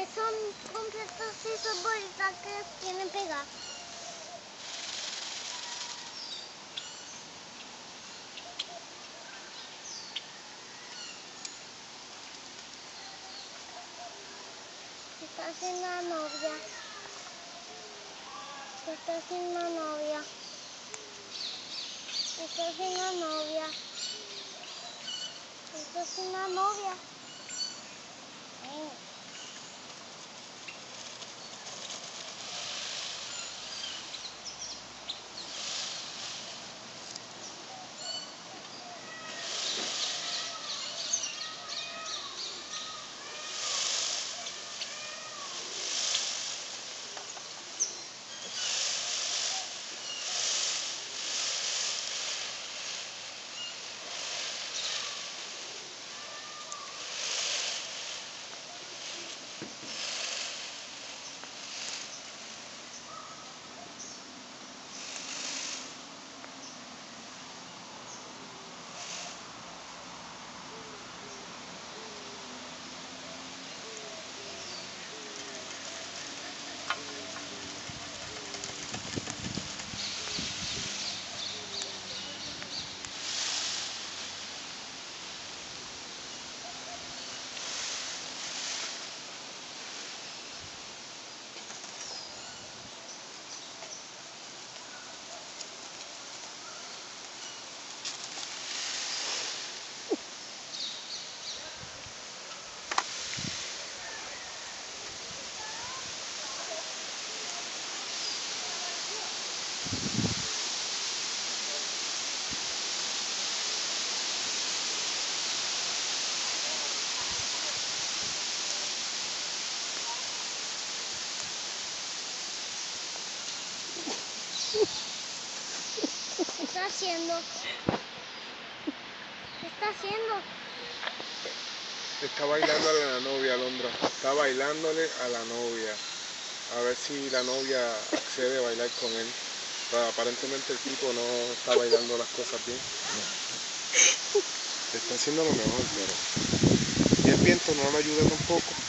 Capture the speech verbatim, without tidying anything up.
son completos y son bolitas que tienen pegadas. Se está haciendo la novia. Se está haciendo la novia. Se está haciendo la novia. Se está haciendo la novia. Ven. ¿Qué está haciendo? ¿Qué está haciendo? Está bailándole a la novia, Alondra. Está bailándole a la novia. A ver si la novia accede a bailar con él. Pero aparentemente el tipo no está bailando las cosas bien. Está haciendo lo mejor, pero... Y el viento no le ayuda tampoco.